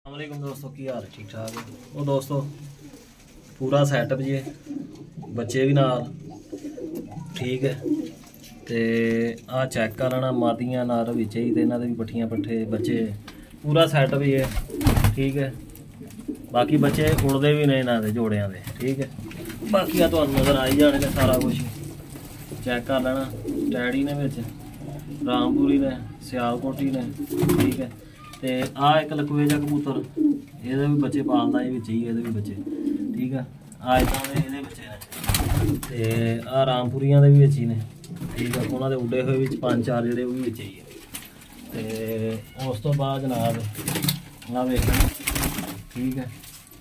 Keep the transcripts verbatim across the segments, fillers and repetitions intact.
अस्सलामुअलैकुम दोस्तों, की हाल ठीक ठाक है। वो दोस्तों पूरा सैटअप जी बच्चे भी नाल ठीक है। तो आ चैक कर लेना मादियाँ नाल बिच ही, इन्हों भी पट्ठियाँ पट्ठे बच्चे पूरा सैटअप ही है ठीक है। बाकी बच्चे उड़ते भी ने इन्हों के जोड़ियाँ के ठीक है। बाकी आ तो नज़र आई जाने ने सारा कुछ चैक कर लेना। टैडी ने बिच रामपुरी ने सियालकोटी ने ठीक है। तो आ एक लकवे जा कबूतर ये भी बच्चे पालदा ये बिच ही ये भी बच्चे ठीक है। आ इदां दे बच्चे ने ते आ रामपुरियां दे भी बिच ही ने ठीक है। उन्होंने उड़े हुए बिच पांच चार जेडे भी बिच ही है। तो उस तो बाद जनाब आ वेख ठीक है।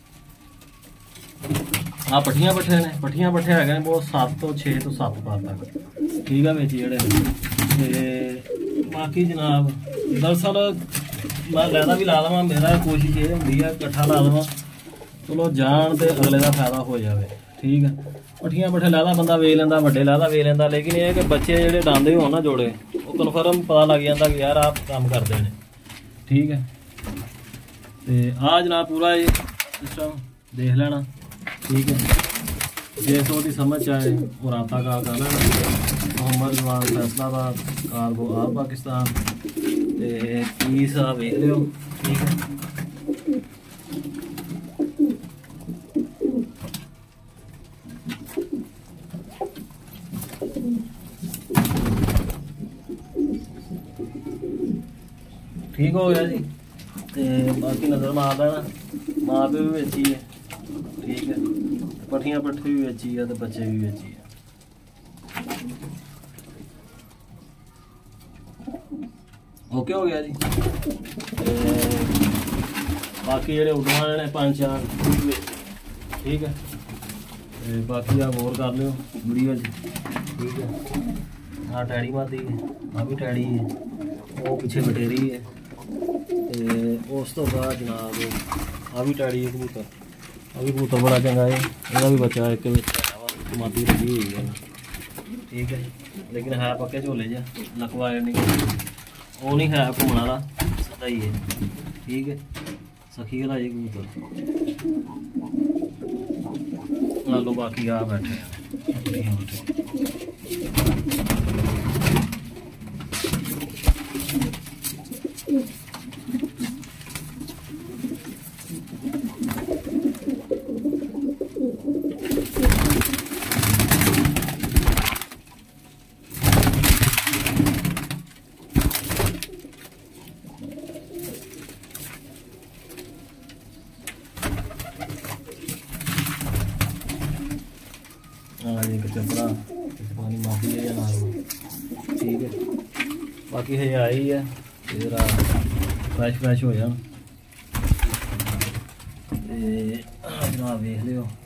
आ पट्ठियां पट्ठे ने पट्ठियां पट्ठे है बहुत सत्त तो छे तो सत्त पर तक ठीक है बिच जेडे। बाकी जनाब दरअसल मैं लैदा भी ला देव, मेरा कोशिश ये होंगी है कट्ठा ला देव, चलो जान तो अगले का फायदा हो जाए ठीक है। पट्ठियां पट्ठे लैदा बंदा वे लेंदा, वड्डे लैदा वे लेंदा, लेकिन ये कि बच्चे जेडे डांदे हो ना जोड़े वो कन्फर्म पता लग जाता कि यार आप काम करते हैं ठीक है। तो आ जनाब पूरा ये सिस्टम देख लेना ठीक है। जिस वो समझ आए वो राबता का कर लेना। मोहम्मद जवान फैसलाबाद कारगो आप पाकिस्तान पीस आ वेख लियो ठीक है। ठीक हो गया जी। तो बाकी नज़र मार लेना, माँ प्यो भी बेची है ठीक है। पट्ठियां पट्ठे भी बेची है तो बच्चे भी बेची है। ओके हो गया जी। बाकी जेडे उड़न वाले ने पांच चार ठीक है। ते बाकी आप और कर लियो वीडियो ठीक है। हाँ टैडी मादी है, आ भी टैडी है, वो पिछे बटेरी है। तो उस तो बाद जनाब आ भी टैडी है कबूतर, आ भी कबूतर बड़ा चंगा है। इसका भी बच्चा एक मादी लगी हुई है ठीक है। लेकिन है पक्के झोले जा लखवाए नहीं, वो नहीं है घूमने वाला सदा ही है ठीक है। सखी वाला ये कबूतर लो। बाकी आ बैठे चपड़ा पानी माफी है या ना ठीक है। बाकी है आई है फिर फ्रैश फ्रैश हो जा जनाब वेख लियो।